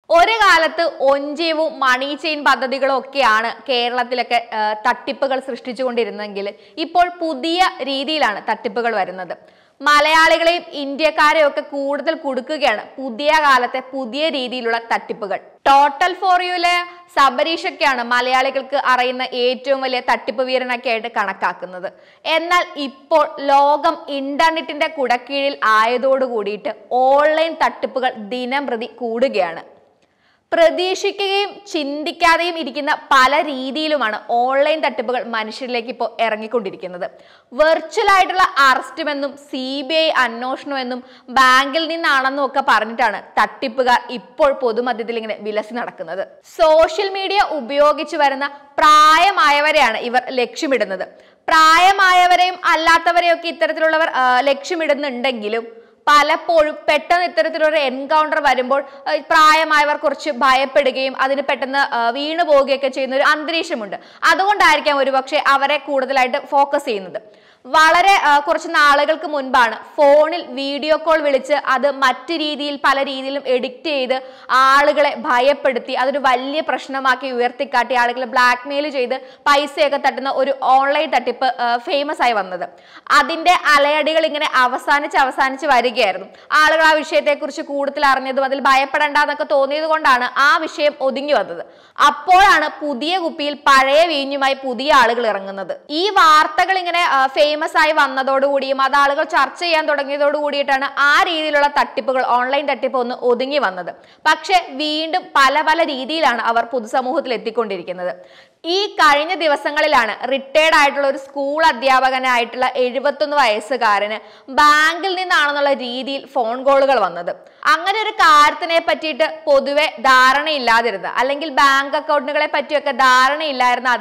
ഒരു കാലത്ത് ഒഞ്ചിയവും മണി ചെയിൻ പദ്ധതികളും ഒക്കെയാണ് കേരളത്തിലൊക്കെ തട്ടിപ്പുകൾ സൃഷ്ടിച്ചുകൊണ്ടിരുന്നെങ്കിൽ ഇപ്പോൾ പുതിയ രീതിയിലാണ് തട്ടിപ്പുകൾ വരുന്നത്. മലയാളികളെയും ഇന്ത്യക്കാരെയും ഒക്കെ കൂടുതൽ കുടുക്കുകയാണ് പുതിയ കാലത്തെ പുതിയ രീതിയിലുള്ള തട്ടിപ്പുകൾ. ടോട്ടൽ ഫോർ യുലെ സബരീഷൊക്കെയാണ് മലയാളികൾക്ക് അറിയുന്ന ഏറ്റവും വലിയ തട്ടിപ്പ് വീരനൊക്കെ ആയിട്ട് കണക്കാക്കുന്നത്. എന്നാൽ ഇപ്പോൾ ലോകം ഇന്റർനെറ്റിന്റെ കുടക്കീഴിൽ ആയതോടു കൂടിയിട്ട് ഓൺലൈൻ തട്ടിപ്പുകൾ ദിനം പ്രതി കൂടുകയാണ്. പ്രതീക്ഷിക്കുകയും ചിന്തിക്കാതെയും ഇരിക്കുന്ന പല രീതിയിലുമാണ് ഓൺലൈൻ തട്ടിപ്പുകൾ മനുഷ്യരിലേക്ക് ഇപ്പോൾ ഇറങ്ങിക്കൊണ്ടിരിക്കുന്നത്. വെർച്വൽ ആയിട്ടുള്ള അറസ്റ്റുമെന്നും CBI അന്വേഷണമെന്നും ബാങ്കിൽ നിന്നാണെന്നും ഒക്കെ പറഞ്ഞിട്ടാണ് തട്ടിപ്പുകാർ ഇപ്പോൾ പൊതുമധ്യത്തിൽ ഇങ്ങനെ വിലസി നടക്കുന്നത്. സോഷ്യൽ മീഡിയ ഉപയോഗിച്ചു വരുന്ന പ്രായമായവരെയാണ് ഇവർ ലക്ഷ്യമിടുന്നത്. പ്രായമായവരെയും അല്ലാത്തവരെയൊക്കെ ഇത്തരത്തിലുള്ളവർ ലക്ഷ്യമിടുന്നുണ്ടെങ്കിലും പലപ്പോഴും പെട്ടെന്ന് ഇത്തരത്തിലൊരു എൻകൗണ്ടർ വരുമ്പോൾ പ്രായമായവർ കുറച്ച് ഭയപ്പെടുകയും അതിന് പെട്ടെന്ന് വീണു പോവുകയൊക്കെ ചെയ്യുന്ന ഒരു അന്തരീക്ഷമുണ്ട്. അതുകൊണ്ടായിരിക്കാം ഒരുപക്ഷെ അവരെ കൂടുതലായിട്ട് ഫോക്കസ് ചെയ്യുന്നത്. വളരെ കുറച്ച് നാളുകൾക്ക് മുൻപാണ് ഫോണിൽ വീഡിയോ കോൾ വിളിച്ച് അത് മറ്റു രീതിയിൽ പല രീതിയിലും എഡിറ്റ് ചെയ്ത് ആളുകളെ ഭയപ്പെടുത്തി അതൊരു വലിയ പ്രശ്നമാക്കി ഉയർത്തിക്കാട്ടി ആളുകളെ ബ്ലാക്ക്മെയിൽ ചെയ്ത് പൈസയൊക്കെ തട്ടുന്ന ഒരു ഓൺലൈൻ തട്ടിപ്പ് ഫേമസ് ആയി വന്നത്. അതിന്റെ അലയടികൾ ഇങ്ങനെ അവസാനിച്ച് വരികയായിരുന്നു. ആളുകൾ ആ വിഷയത്തെക്കുറിച്ച് കൂടുതൽ അറിഞ്ഞതും അതിൽ ഭയപ്പെടേണ്ടെന്നൊക്കെ തോന്നിയത് കൊണ്ടാണ് ആ വിഷയം ഒതുങ്ങി വന്നത്. അപ്പോഴാണ് പുതിയ കുപ്പിയിൽ പഴയ വീഞ്ഞുമായി പുതിയ ആളുകൾ ഇറങ്ങുന്നത്. ഈ വാർത്തകൾ ഇങ്ങനെ ഫേമസ് ആയി വന്നതോടുകൂടിയും അത് ആളുകൾ ചർച്ച ചെയ്യാൻ തുടങ്ങിയതോടു കൂടിയിട്ടാണ് ആ രീതിയിലുള്ള തട്ടിപ്പുകൾ ഓൺലൈൻ തട്ടിപ്പ് ഒന്ന് ഒതുങ്ങി വന്നത്. പക്ഷെ വീണ്ടും പല രീതിയിലാണ് അവർ പൊതുസമൂഹത്തിൽ എത്തിക്കൊണ്ടിരിക്കുന്നത്. ഈ കഴിഞ്ഞ ദിവസങ്ങളിലാണ് റിട്ടയർഡ് ആയിട്ടുള്ള ഒരു സ്കൂൾ അധ്യാപകനായിട്ടുള്ള 71 വയസ്സുകാരന് ബാങ്കിൽ നിന്നാണെന്നുള്ള രീതിയിൽ ഫോൺ കോളുകൾ വന്നത്. അങ്ങനെ ഒരു കാര്യത്തിനെ പറ്റിയിട്ട് പൊതുവെ ധാരണയില്ലാതിരുന്ന അല്ലെങ്കിൽ ബാങ്ക് അക്കൗണ്ടുകളെ പറ്റിയൊക്കെ ധാരണയില്ലായിരുന്ന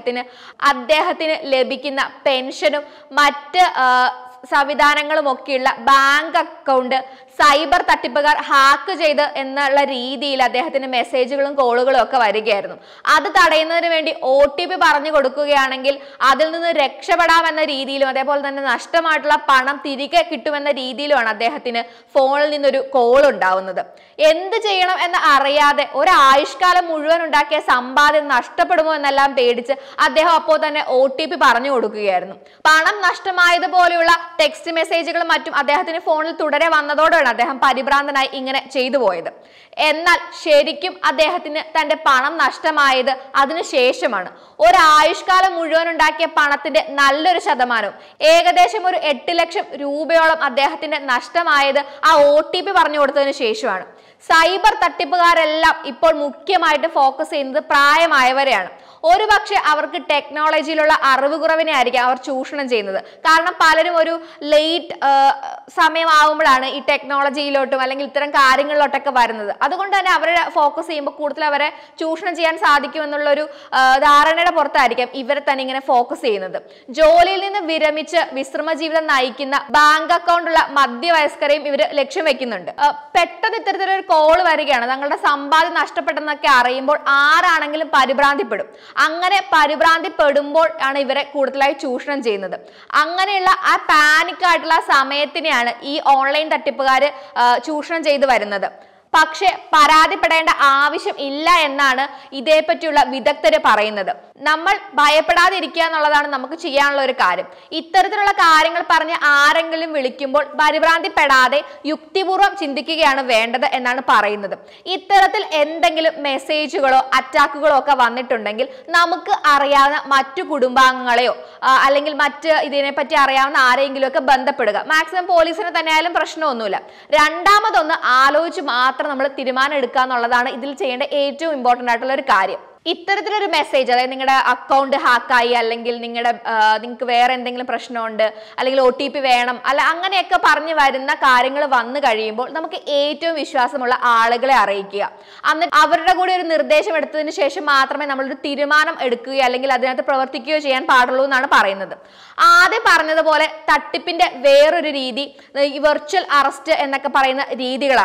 അദ്ദേഹത്തിന് ലഭിക്കുന്ന പെൻഷനും മറ്റ് സംവിധാനങ്ങളും ഒക്കെയുള്ള ബാങ്ക് അക്കൗണ്ട് സൈബർ തട്ടിപ്പുകാർ ഹാക്ക് ചെയ്ത് എന്നുള്ള രീതിയിൽ അദ്ദേഹത്തിന് മെസ്സേജുകളും കോളുകളും ഒക്കെ വരികയായിരുന്നു. അത് തടയുന്നതിന് വേണ്ടി OTP പറഞ്ഞു കൊടുക്കുകയാണെങ്കിൽ അതിൽ നിന്ന് രക്ഷപ്പെടാമെന്ന രീതിയിലും അതേപോലെ തന്നെ നഷ്ടമായിട്ടുള്ള പണം തിരികെ കിട്ടുമെന്ന രീതിയിലുമാണ് അദ്ദേഹത്തിന് ഫോണിൽ നിന്നൊരു കോൾ ഉണ്ടാവുന്നത്. എന്ത് ചെയ്യണം എന്ന് അറിയാതെ ഒരായുഷ്കാലം മുഴുവൻ ഉണ്ടാക്കിയ സമ്പാദ്യം നഷ്ടപ്പെടുമോ എന്നെല്ലാം പേടിച്ച് അദ്ദേഹം അപ്പോൾ തന്നെ OTP പറഞ്ഞു കൊടുക്കുകയായിരുന്നു. പണം നഷ്ടമായതുപോലെയുള്ള ടെക്സ്റ്റ് മെസ്സേജുകളും മറ്റും അദ്ദേഹത്തിന് ഫോണിൽ തുടരെ വന്നതോടെയാണ് അദ്ദേഹം പരിഭ്രാന്തനായി ഇങ്ങനെ ചെയ്തു പോയത്. എന്നാൽ ശരിക്കും അദ്ദേഹത്തിന് തന്റെ പണം നഷ്ടമായത് അതിനുശേഷമാണ്. ഒരായുഷ്കാലം മുഴുവൻ ഉണ്ടാക്കിയ പണത്തിന്റെ നല്ലൊരു ശതമാനവും ഏകദേശം ഒരു 8 ലക്ഷം രൂപയോളം അദ്ദേഹത്തിന്റെ നഷ്ടമായത് ആ OTP പറഞ്ഞു കൊടുത്തതിന് ശേഷമാണ്. സൈബർ തട്ടിപ്പുകാരെല്ലാം ഇപ്പോൾ മുഖ്യമായിട്ട് ഫോക്കസ് ചെയ്യുന്നത് പ്രായമായവരെയാണ്. ഒരുപക്ഷെ അവർക്ക് ടെക്നോളജിയിലുള്ള അറിവ് കുറവിനെ ആയിരിക്കും അവർ ചൂഷണം ചെയ്യുന്നത്. കാരണം പലരും ഒരു ലേറ്റ് സമയമാകുമ്പോഴാണ് ഈ ടെക്നോളജിയിലോട്ടും അല്ലെങ്കിൽ ഇത്തരം കാര്യങ്ങളിലോട്ടൊക്കെ വരുന്നത്. അതുകൊണ്ട് തന്നെ അവരെ ഫോക്കസ് ചെയ്യുമ്പോൾ കൂടുതൽ അവരെ ചൂഷണം ചെയ്യാൻ സാധിക്കുമെന്നുള്ളൊരു ധാരണയുടെ പുറത്തായിരിക്കാം ഇവരെ തന്നെ ഇങ്ങനെ ഫോക്കസ് ചെയ്യുന്നത്. ജോലിയിൽ നിന്ന് വിരമിച്ച് വിശ്രമ ജീവിതം നയിക്കുന്ന ബാങ്ക് അക്കൗണ്ടുള്ള മധ്യവയസ്കരെയും ഇവർ ലക്ഷ്യം വെക്കുന്നുണ്ട്. പെട്ടെന്ന് ഇത്തരത്തിലൊരു കോൾ വരികയാണ്, തങ്ങളുടെ സമ്പാദ്യം നഷ്ടപ്പെട്ടെന്നൊക്കെ അറിയുമ്പോൾ ആരാണെങ്കിലും പരിഭ്രാന്തിപ്പെടും. അങ്ങനെ പരിഭ്രാന്തിപ്പെടുമ്പോൾ ആണ് ഇവരെ കൂടുതലായി ചൂഷണം ചെയ്യുന്നത്. അങ്ങനെയുള്ള ആ പാനിക് ആയിട്ടുള്ള സമയത്തിനെയാണ് ഈ ഓൺലൈൻ തട്ടിപ്പുകാര് ചൂഷണം ചെയ്തു വരുന്നത്. പക്ഷെ പരാതിപ്പെടേണ്ട ആവശ്യം ഇല്ല എന്നാണ് ഇതേപ്പറ്റിയുള്ള വിദഗ്ധര് പറയുന്നത്. നമ്മൾ ഭയപ്പെടാതിരിക്കുക എന്നുള്ളതാണ് നമുക്ക് ചെയ്യാനുള്ള ഒരു കാര്യം. ഇത്തരത്തിലുള്ള കാര്യങ്ങൾ പറഞ്ഞ് ആരെങ്കിലും വിളിക്കുമ്പോൾ പരിഭ്രാന്തിപ്പെടാതെ യുക്തിപൂർവ്വം ചിന്തിക്കുകയാണ് വേണ്ടത് എന്നാണ് പറയുന്നത്. ഇത്തരത്തിൽ എന്തെങ്കിലും മെസ്സേജുകളോ അറ്റാക്കുകളോ ഒക്കെ വന്നിട്ടുണ്ടെങ്കിൽ നമുക്ക് അറിയാവുന്ന മറ്റു കുടുംബാംഗങ്ങളെയോ അല്ലെങ്കിൽ മറ്റ് ഇതിനെപ്പറ്റി അറിയാവുന്ന ആരെങ്കിലും ഒക്കെ ബന്ധപ്പെടുക. മാക്സിമം പോലീസിന് തന്നെ ആയാലും പ്രശ്നമൊന്നുമില്ല. രണ്ടാമതൊന്ന് ആലോചിച്ച് മാത്രം നമ്മൾ തീരുമാനം എടുക്കുക എന്നുള്ളതാണ് ഇതിൽ ചെയ്യേണ്ട ഏറ്റവും ഇമ്പോർട്ടൻ്റ് ആയിട്ടുള്ള ഒരു കാര്യം. ഇത്തരത്തിലൊരു മെസ്സേജ്, അതായത് നിങ്ങളുടെ അക്കൗണ്ട് ഹാക്കായി അല്ലെങ്കിൽ നിങ്ങൾക്ക് വേറെ എന്തെങ്കിലും പ്രശ്നമുണ്ട് അല്ലെങ്കിൽ OTP വേണം അല്ല അങ്ങനെയൊക്കെ പറഞ്ഞു വരുന്ന കാര്യങ്ങൾ വന്നു കഴിയുമ്പോൾ നമുക്ക് ഏറ്റവും വിശ്വാസമുള്ള ആളുകളെ അറിയിക്കുക. അന്ന് അവരുടെ കൂടെ ഒരു നിർദ്ദേശം എടുത്തതിന് ശേഷം മാത്രമേ നമ്മളൊരു തീരുമാനം എടുക്കുകയോ അല്ലെങ്കിൽ അതിനകത്ത് പ്രവർത്തിക്കുകയോ ചെയ്യാൻ പാടുള്ളൂ എന്നാണ് പറയുന്നത്. ആദ്യം പറഞ്ഞതുപോലെ തട്ടിപ്പിന്റെ വേറൊരു രീതി ഈ വെർച്വൽ അറസ്റ്റ് എന്നൊക്കെ പറയുന്ന രീതികളാണ്.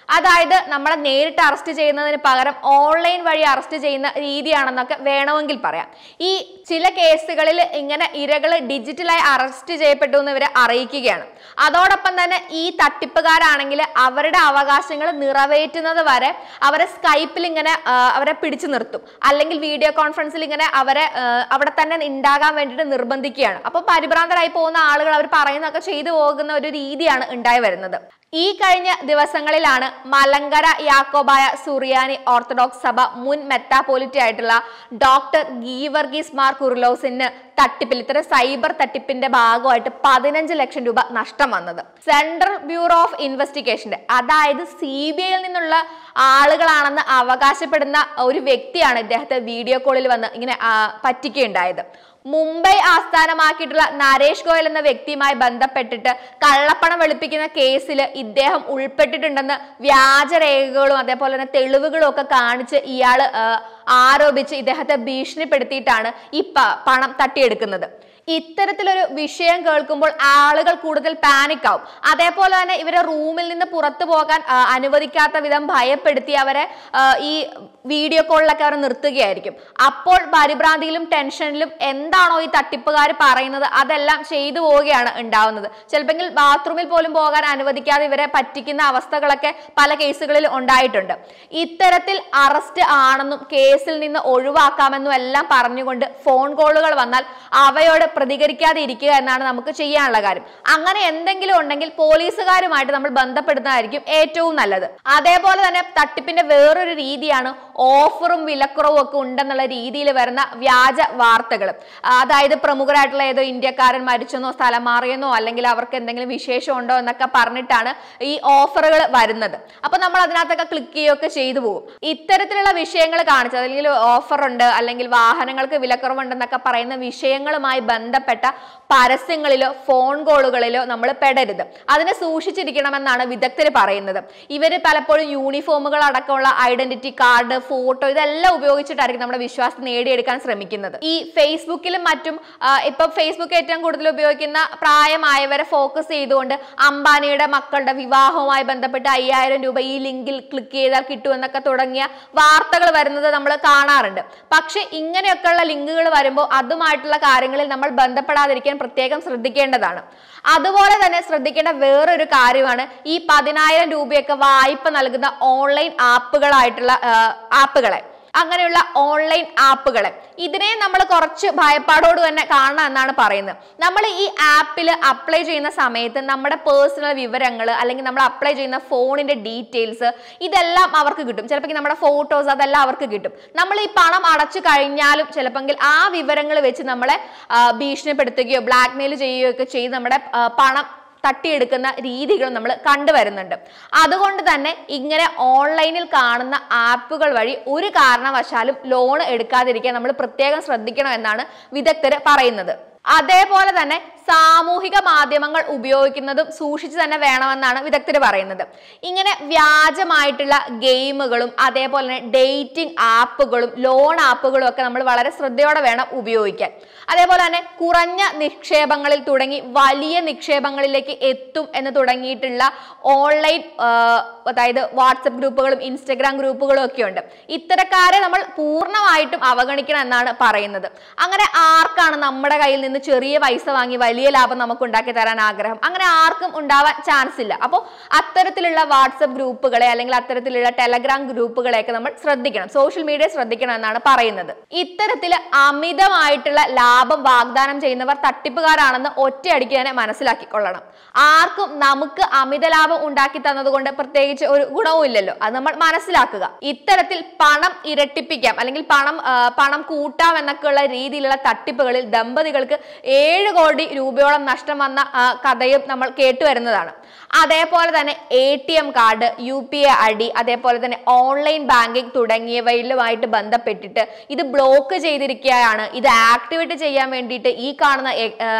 അതായത് നമ്മളെ നേരിട്ട് അറസ്റ്റ് ചെയ്യുന്നതിന് പകരം ഓൺലൈൻ വഴി അറസ്റ്റ് ചെയ്യുന്ന രീതിയാണെന്നൊക്കെ വേണമെങ്കിൽ പറയാം. ഈ ചില കേസുകളിൽ ഇങ്ങനെ ഇരകൾ ഡിജിറ്റലായി അറസ്റ്റ് ചെയ്യപ്പെട്ടു എന്ന് ഇവരെ അറിയിക്കുകയാണ്. അതോടൊപ്പം തന്നെ ഈ തട്ടിപ്പുകാരാണെങ്കിൽ അവരുടെ അവകാശങ്ങൾ നിറവേറ്റുന്നത് വരെ അവരെ സ്കൈപ്പിൽ ഇങ്ങനെ അവരെ പിടിച്ചു നിർത്തും, അല്ലെങ്കിൽ വീഡിയോ കോൺഫറൻസിൽ ഇങ്ങനെ അവരെ അവിടെ തന്നെ ഉണ്ടാകാൻ വേണ്ടിയിട്ട് നിർബന്ധിക്കുകയാണ്. അപ്പോൾ പരിഭ്രാന്തരായി പോകുന്ന ആളുകൾ അവർ പറയുന്നതൊക്കെ ചെയ്തു പോകുന്ന ഒരു രീതിയാണ് ഉണ്ടായി വരുന്നത്. ഈ കഴിഞ്ഞ ദിവസങ്ങളിലാണ് മലങ്കര യാക്കോബായ സുറിയാനി ഓർത്തഡോക്സ് സഭ മുൻ മെത്രാപ്പോലിറ്റ ആയിട്ടുള്ള ഡോക്ടർ ഗീവർഗീസ് മാർ കുർലോസിന് തട്ടിപ്പിൽ ഇത്തരം സൈബർ തട്ടിപ്പിന്റെ ഭാഗമായിട്ട് 15 ലക്ഷം രൂപ നഷ്ടം വന്നത്. സെൻട്രൽ ബ്യൂറോ ഓഫ് ഇൻവെസ്റ്റിഗേഷന്റെ, അതായത് CBIയിൽ നിന്നുള്ള ആളുകളാണെന്ന് അവകാശപ്പെടുന്ന ഒരു വ്യക്തിയാണ് ഇദ്ദേഹത്തെ വീഡിയോ കോളിൽ വന്ന് ഇങ്ങനെ പറ്റിക്കുകയുണ്ടായത്. മുംബൈ ആസ്ഥാനമാക്കിയിട്ടുള്ള നരേഷ് ഗോയൽ എന്ന വ്യക്തിയുമായി ബന്ധപ്പെട്ടിട്ട് കള്ളപ്പണം വെളുപ്പിക്കുന്ന കേസിൽ ഇദ്ദേഹം ഉൾപ്പെട്ടിട്ടുണ്ടെന്ന് വ്യാജരേഖകളും അതേപോലെ തന്നെ തെളിവുകളും ഒക്കെ കാണിച്ച് ഇയാൾ ആരോപിച്ച് ഇദ്ദേഹത്തെ ഭീഷണിപ്പെടുത്തിയിട്ടാണ് ഈ പണം തട്ടിയെടുക്കുന്നത്. ഇത്തരത്തിലൊരു വിഷയം കേൾക്കുമ്പോൾ ആളുകൾ കൂടുതൽ പാനിക് ആവും. അതേപോലെ തന്നെ ഇവരെ റൂമിൽ നിന്ന് പുറത്തു പോകാൻ അനുവദിക്കാത്ത വിധം ഭയപ്പെടുത്തി അവരെ ഈ വീഡിയോ കോളിലൊക്കെ അവർ നിർത്തുകയായിരിക്കും. അപ്പോൾ പരിഭ്രാന്തിയിലും ടെൻഷനിലും എന്താണോ ഈ തട്ടിപ്പുകാർ പറയുന്നത് അതെല്ലാം ചെയ്തു പോവുകയാണ് ഉണ്ടാവുന്നത്. ചിലപ്പോൾ ബാത്റൂമിൽ പോലും പോകാൻ അനുവദിക്കാതെ ഇവരെ പറ്റിക്കുന്ന അവസ്ഥകളൊക്കെ പല കേസുകളിൽ ഉണ്ടായിട്ടുണ്ട്. ഇത്തരത്തിൽ അറസ്റ്റ് ആണെന്നും കേസിൽ നിന്ന് ഒഴിവാക്കാമെന്നും എല്ലാം പറഞ്ഞുകൊണ്ട് ഫോൺ കോളുകൾ വന്നാൽ അവയോട് പ്രതികരിക്കാതെ ഇരിക്കുക എന്നാണ് നമുക്ക് ചെയ്യാനുള്ള കാര്യം. അങ്ങനെ എന്തെങ്കിലും ഉണ്ടെങ്കിൽ പോലീസുകാരുമായിട്ട് നമ്മൾ ബന്ധപ്പെടുന്നതായിരിക്കും ഏറ്റവും നല്ലത്. അതേപോലെ തന്നെ തട്ടിപ്പിന്റെ വേറൊരു രീതിയാണ് ഓഫറും വിലക്കുറവും ഒക്കെ ഉണ്ടെന്നുള്ള രീതിയിൽ വരുന്ന വ്യാജ വാർത്തകൾ. അതായത് പ്രമുഖരായിട്ടുള്ള ഏതോ ഇന്ത്യക്കാരൻ മരിച്ചെന്നോ സ്ഥലം മാറിയെന്നോ അല്ലെങ്കിൽ അവർക്ക് എന്തെങ്കിലും വിശേഷം ഉണ്ടോ എന്നൊക്കെ പറഞ്ഞിട്ടാണ് ഈ ഓഫറുകൾ വരുന്നത്. അപ്പൊ നമ്മൾ അതിനകത്തൊക്കെ ക്ലിക്ക് ചെയ്യുകയൊക്കെ ചെയ്തു പോകും. ഇത്തരത്തിലുള്ള വിഷയങ്ങൾ കാണിച്ചത് അല്ലെങ്കിൽ ഓഫർ ഉണ്ട് അല്ലെങ്കിൽ വാഹനങ്ങൾക്ക് വിലക്കുറവുണ്ടെന്നൊക്കെ പറയുന്ന വിഷയങ്ങളുമായി ബന്ധപ്പെട്ട പരസ്യങ്ങളിലോ ഫോൺ കോളുകളിലോ നമ്മൾ പെടരുത്. അതിനെ സൂക്ഷിച്ചിരിക്കണമെന്നാണ് വിദഗ്ധർ പറയുന്നത്. ഇവർ പലപ്പോഴും യൂണിഫോമുകൾ അടക്കമുള്ള ഐഡന്റിറ്റി കാർഡ്, ഫോട്ടോ ഇതെല്ലാം ഉപയോഗിച്ചിട്ടായിരിക്കും നമ്മുടെ വിശ്വാസം നേടിയെടുക്കാൻ ശ്രമിക്കുന്നത്. ഈ ഫേസ്ബുക്കിലും മറ്റും ഇപ്പം ഫേസ്ബുക്ക് ഏറ്റവും കൂടുതൽ ഉപയോഗിക്കുന്ന പ്രായമായവരെ ഫോക്കസ് ചെയ്തുകൊണ്ട് അംബാനിയുടെ മക്കളുടെ വിവാഹവുമായി ബന്ധപ്പെട്ട് 5000 രൂപ ഈ ലിങ്കിൽ ക്ലിക്ക് ചെയ്താൽ കിട്ടുമെന്നൊക്കെ തുടങ്ങിയ വാർത്തകൾ വരുന്നത് നമ്മൾ കാണാറുണ്ട്. പക്ഷെ ഇങ്ങനെയൊക്കെയുള്ള ലിങ്കുകൾ വരുമ്പോൾ അതുമായിട്ടുള്ള കാര്യങ്ങളിൽ നമ്മൾ ബന്ധപ്പെടാതിരിക്കാൻ പ്രത്യേകം ശ്രദ്ധിക്കേണ്ടതാണ്. അതുപോലെ തന്നെ ശ്രദ്ധിക്കേണ്ട വേറൊരു കാര്യമാണ് ഈ 10000 രൂപയൊക്കെ വായ്പ നൽകുന്ന ഓൺലൈൻ ആപ്പുകളായിട്ടുള്ള ആപ്പുകളെ. അങ്ങനെയുള്ള ഓൺലൈൻ ആപ്പുകളെ ഇതിനെ നമ്മൾ കുറച്ച് ഭയപ്പാടോട് തന്നെ കാണണം എന്നാണ് പറയുന്നത്. നമ്മൾ ഈ ആപ്പിൽ അപ്ലൈ ചെയ്യുന്ന സമയത്ത് നമ്മുടെ പേഴ്സണൽ വിവരങ്ങൾ അല്ലെങ്കിൽ നമ്മൾ അപ്ലൈ ചെയ്യുന്ന ഫോണിന്റെ ഡീറ്റെയിൽസ് ഇതെല്ലാം അവർക്ക് കിട്ടും. ചിലപ്പോൾ നമ്മുടെ ഫോട്ടോസ് അതെല്ലാം അവർക്ക് കിട്ടും. നമ്മൾ ഈ പണം അടച്ചു കഴിഞ്ഞാലും ചിലപ്പോൾ ആ വിവരങ്ങൾ വെച്ച് നമ്മളെ ഭീഷണിപ്പെടുത്തുകയോ ബ്ലാക്ക്മെയിൽ ചെയ്യുകയോ ഒക്കെ ചെയ്ത് നമ്മുടെ പണം തട്ടിയെടുക്കുന്ന രീതികൾ നമ്മൾ കണ്ടുവരുന്നുണ്ട്. അതുകൊണ്ട് തന്നെ ഇങ്ങനെ ഓൺലൈനിൽ കാണുന്ന ആപ്പുകൾ വഴി ഒരു കാരണവശാലും ലോൺ എടുക്കാതിരിക്കാൻ നമ്മൾ പ്രത്യേകം ശ്രദ്ധിക്കണം എന്നാണ് വിദഗ്ധർ പറയുന്നത്. അതേപോലെ തന്നെ സാമൂഹിക മാധ്യമങ്ങൾ ഉപയോഗിക്കുന്നതും സൂക്ഷിച്ചു തന്നെ വേണമെന്നാണ് വിദഗ്ധർ പറയുന്നത്. ഇങ്ങനെ വ്യാജമായിട്ടുള്ള ഗെയിമുകളും അതേപോലെ തന്നെ ഡേറ്റിംഗ് ആപ്പുകളും ലോൺ ആപ്പുകളും ഒക്കെ നമ്മൾ വളരെ ശ്രദ്ധയോടെ വേണം ഉപയോഗിക്കാൻ. അതേപോലെ തന്നെ കുറഞ്ഞ നിക്ഷേപങ്ങളിൽ തുടങ്ങി വലിയ നിക്ഷേപങ്ങളിലേക്ക് എത്തും എന്ന് തുടങ്ങിയിട്ടുള്ള ഓൺലൈൻ അതായത് വാട്സപ്പ് ഗ്രൂപ്പുകളും ഇൻസ്റ്റഗ്രാം ഗ്രൂപ്പുകളും ഒക്കെ ഉണ്ട്. ഇത്തരക്കാരെ നമ്മൾ പൂർണ്ണമായിട്ടും അവഗണിക്കണം എന്നാണ് പറയുന്നത്. അങ്ങനെ ആർക്കാണ് നമ്മുടെ കയ്യിൽ നിന്ന് ചെറിയ പൈസ വാങ്ങി വലിയ ലാഭം നമുക്ക് ഉണ്ടാക്കി തരാൻ ആഗ്രഹം? അങ്ങനെ ആർക്കും ഉണ്ടാവാൻ ചാൻസ് ഇല്ല. അപ്പോൾ അത്തരത്തിലുള്ള വാട്സപ്പ് ഗ്രൂപ്പുകളെ അല്ലെങ്കിൽ അത്തരത്തിലുള്ള ടെലഗ്രാം ഗ്രൂപ്പുകളെയൊക്കെ നമ്മൾ ശ്രദ്ധിക്കണം, സോഷ്യൽ മീഡിയ ശ്രദ്ധിക്കണം എന്നാണ് പറയുന്നത്. ഇത്തരത്തിൽ അമിതമായിട്ടുള്ള ലാഭം വാഗ്ദാനം ചെയ്യുന്നവർ തട്ടിപ്പുകാരാണെന്ന് ഒറ്റയടിക്ക് തന്നെ മനസ്സിലാക്കിക്കൊള്ളണം. ആർക്കും നമുക്ക് അമിത ലാഭം ഉണ്ടാക്കി തന്നതുകൊണ്ട് പ്രത്യേകിച്ച് ഒരു ഗുണവും ഇല്ലല്ലോ, അത് നമ്മൾ മനസ്സിലാക്കുക. ഇത്തരത്തിൽ പണം ഇരട്ടിപ്പിക്കാം അല്ലെങ്കിൽ പണം കൂട്ടാം എന്നൊക്കെയുള്ള രീതിയിലുള്ള തട്ടിപ്പുകളിൽ ദമ്പതികൾക്ക് 7 കോടി രൂപയോളം നഷ്ടം വന്ന കഥയും നമ്മൾ കേട്ടുവരുന്നതാണ്. അതേപോലെ തന്നെ ATM കാർഡ്, UPI ID, അതേപോലെ തന്നെ ഓൺലൈൻ ബാങ്കിങ് തുടങ്ങിയവയിലുമായിട്ട് ബന്ധപ്പെട്ടിട്ട് ഇത് ബ്ലോക്ക് ചെയ്തിരിക്കുകയാണ്, ഇത് ആക്ടിവേറ്റ് ചെയ്യാൻ വേണ്ടിയിട്ട് ഈ കാണുന്ന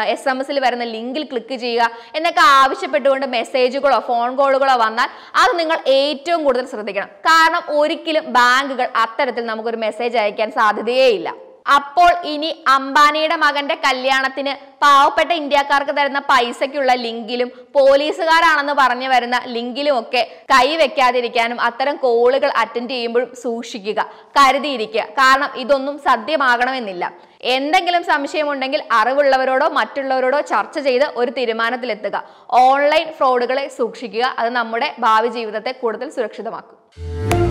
SMS വരുന്ന ലിങ്കിൽ ക്ലിക്ക് ചെയ്യുക എന്നൊക്കെ ആവശ്യപ്പെട്ടുകൊണ്ട് മെസ്സേജുകളോ ഫോൺ കോളുകളോ വന്നാൽ അത് നിങ്ങൾ ഏറ്റവും കൂടുതൽ ശ്രദ്ധിക്കണം. കാരണം ഒരിക്കലും ബാങ്കുകൾ അത്തരത്തിൽ നമുക്കൊരു മെസ്സേജ് അയക്കാൻ സാധ്യതയേ ഇല്ല. അപ്പോൾ ഇനി അംബാനിയുടെ മകന്റെ കല്യാണത്തിന് പാവപ്പെട്ട ഇന്ത്യക്കാർക്ക് തരുന്ന പൈസയ്ക്കുള്ള ലിങ്കിലും പോലീസുകാരാണെന്ന് പറഞ്ഞു വരുന്ന ലിങ്കിലും ഒക്കെ കൈവെക്കാതിരിക്കാനും അത്തരം കോളുകൾ അറ്റൻഡ് ചെയ്യുമ്പോഴും സൂക്ഷിക്കുക, കരുതിയിരിക്കുക. കാരണം ഇതൊന്നും സത്യമാകണമെന്നില്ല. എന്തെങ്കിലും സംശയമുണ്ടെങ്കിൽ അറിവുള്ളവരോടോ മറ്റുള്ളവരോടോ ചർച്ച ചെയ്ത് ഒരു തീരുമാനത്തിലെത്തുക. ഓൺലൈൻ ഫ്രോഡുകളെ സൂക്ഷിക്കുക. അത് നമ്മുടെ ഭാവി ജീവിതത്തെ കൂടുതൽ സുരക്ഷിതമാക്കും.